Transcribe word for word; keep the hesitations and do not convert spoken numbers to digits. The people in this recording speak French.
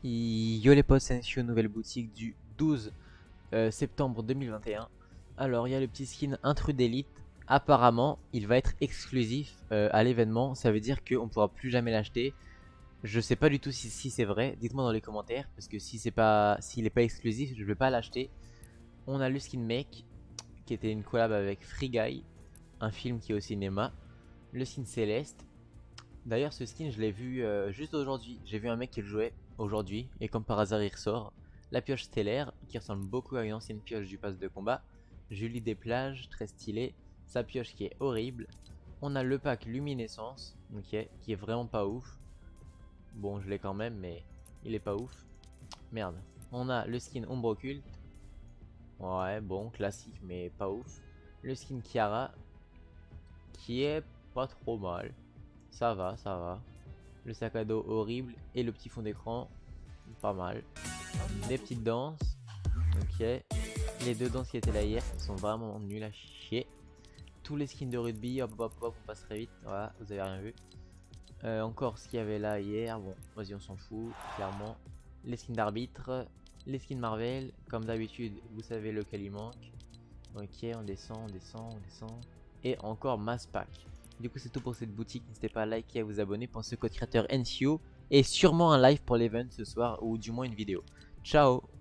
Yo les potes, c'est Ensio, nouvelle boutique du douze euh, septembre deux mille vingt et un. Alors il y a le petit skin Intrus d'élite. Apparemment il va être exclusif euh, à l'événement. Ça veut dire qu'on ne pourra plus jamais l'acheter. Je sais pas du tout si, si c'est vrai. Dites-moi dans les commentaires. Parce que si c'est pas, s'il n'est pas exclusif, je vais pas l'acheter. On a le skin Mec, qui était une collab avec Free Guy, un film qui est au cinéma. Le skin Céleste. D'ailleurs ce skin je l'ai vu euh, juste aujourd'hui. J'ai vu un mec qui le jouait aujourd'hui et comme par hasard il ressort. La pioche stellaire qui ressemble beaucoup à une ancienne pioche du pass de combat. Julie des plages, très stylé. Sa pioche qui est horrible. On a le pack luminescence, ok, qui est vraiment pas ouf. Bon je l'ai quand même mais il est pas ouf. Merde. On a le skin ombre occulte. Ouais bon classique mais pas ouf. Le skin Kiara qui est pas trop mal. Ça va, ça va. Le sac à dos horrible et le petit fond d'écran, pas mal. Des petites danses, ok. Les deux danses qui étaient là hier sont vraiment nulles à chier. Tous les skins de rugby, hop hop hop, on passe très vite. Voilà, vous avez rien vu. Euh, encore ce qu'il y avait là hier, bon, vas-y, on s'en fout, clairement. Les skins d'arbitre, les skins Marvel, comme d'habitude, vous savez lequel il manque. Ok, on descend, on descend, on descend. Et encore mass pack. Du coup c'est tout pour cette boutique, n'hésitez pas à liker et à vous abonner pour ce code créateur Ensio. Et sûrement un live pour l'event ce soir ou du moins une vidéo. Ciao.